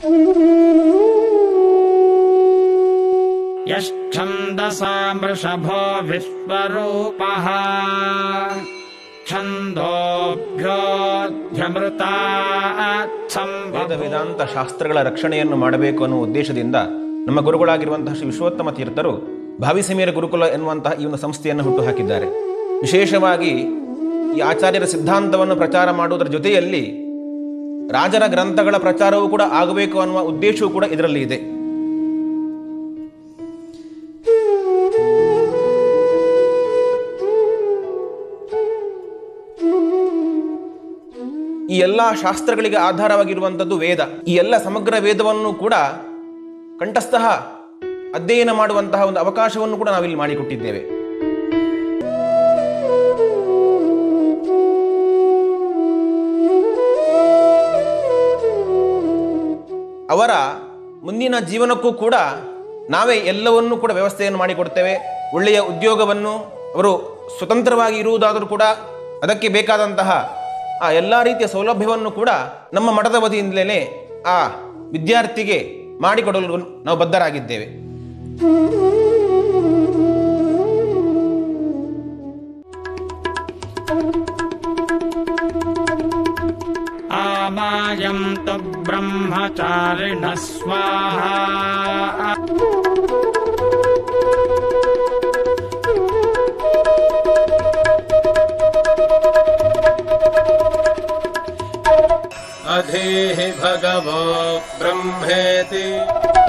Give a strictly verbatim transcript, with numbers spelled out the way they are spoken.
ಯಶ್ಛಂದಸಾ ವೃಷಭೋ ವಿಶ್ವರೂಪಃ ಛಂದೋಭ್ಯೋಧ್ಯಮೃತಾತ್ಸಂ. ವೇದ ವೇದಾಂತ ಶಾಸ್ತ್ರಗಳ ರಕ್ಷಣೆಯನ್ನು ಮಾಡಬೇಕು ಅನ್ನುವ ಉದ್ದೇಶದಿಂದ ನಮ್ಮ ಗುರುಗಳಾಗಿರುವಂತಹ ಶ್ರೀ ವಿಶ್ವೋತ್ತಮ ತೀರ್ಥರು ಭಾವಿಸಮೀರ ಗುರುಕುಲ ಎನ್ನುವಂತಹ ಈ ಒಂದು ಸಂಸ್ಥೆಯನ್ನು ಹುಟ್ಟುಹಾಕಿದ್ದಾರೆ. ವಿಶೇಷವಾಗಿ ಈ ಆಚಾರ್ಯರ ಸಿದ್ಧಾಂತವನ್ನು ಪ್ರಚಾರ ಮಾಡುವುದರ ಜೊತೆಯಲ್ಲಿ ರಾಜರ ಗ್ರಂಥಗಳ ಪ್ರಚಾರವೂ ಕೂಡ ಆಗಬೇಕು ಅನ್ನುವ ಉದ್ದೇಶವೂ ಕೂಡ ಇದರಲ್ಲಿ ಇದೆ. ಈ ಎಲ್ಲ ಶಾಸ್ತ್ರಗಳಿಗೆ ಆಧಾರವಾಗಿರುವಂಥದ್ದು ವೇದ. ಈ ಎಲ್ಲ ಸಮಗ್ರ ವೇದವನ್ನು ಕೂಡ ಕಂಠಸ್ಥಃ ಅಧ್ಯಯನ ಮಾಡುವಂತಹ ಒಂದು ಅವಕಾಶವನ್ನು ಕೂಡ ನಾವಿಲ್ಲಿ ಮಾಡಿಕೊಟ್ಟಿದ್ದೇವೆ. ಅವರ ಮುಂದಿನ ಜೀವನಕ್ಕೂ ಕೂಡ ನಾವೇ ಎಲ್ಲವನ್ನೂ ಕೂಡ ವ್ಯವಸ್ಥೆಯನ್ನು ಮಾಡಿಕೊಡ್ತೇವೆ. ಒಳ್ಳೆಯ ಉದ್ಯೋಗವನ್ನು, ಅವರು ಸ್ವತಂತ್ರವಾಗಿ ಇರುವುದಾದರೂ ಕೂಡ ಅದಕ್ಕೆ ಬೇಕಾದಂತಹ ಆ ಎಲ್ಲ ರೀತಿಯ ಸೌಲಭ್ಯವನ್ನು ಕೂಡ ನಮ್ಮ ಮಠದ ವತಿಯಿಂದಲೇ ಆ ವಿದ್ಯಾರ್ಥಿಗೆ ಮಾಡಿಕೊಡಲು ನಾವು ಬದ್ಧರಾಗಿದ್ದೇವೆ. ಆಮಾಯಂತು ಬ್ರಹ್ಮಚಾರಿಣಃ ಸ್ವಾಹಾ. ಅಧೀಹಿ ಭಗವೋ ಬ್ರಹ್ಮೇತಿ